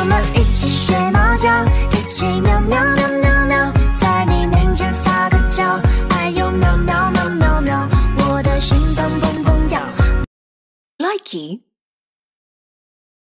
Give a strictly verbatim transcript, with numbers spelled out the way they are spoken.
们一起睡猫觉，一起喵喵喵喵喵，在你面前撒个娇，哎呦喵喵喵喵喵，我的心脏砰砰跳。Likey